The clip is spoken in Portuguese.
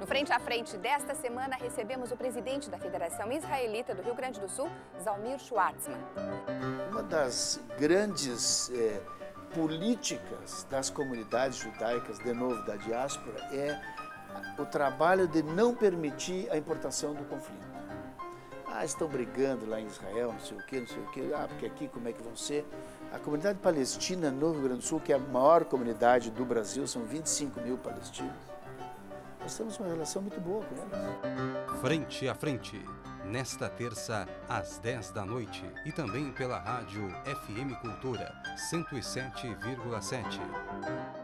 Frente a Frente desta semana, recebemos o presidente da Federação Israelita do Rio Grande do Sul, Zalmir Schwartzman. Uma das grandes políticas das comunidades judaicas, de novo da diáspora, é o trabalho de não permitir a importação do conflito. Estão brigando lá em Israel, não sei o quê, porque aqui como é que vão ser? A comunidade palestina no Rio Grande do Sul, que é a maior comunidade do Brasil, são 25 mil palestinos. Nós temos uma relação muito boa com eles. Frente a Frente, nesta terça, às 10 da noite, e também pela rádio FM Cultura 107,7.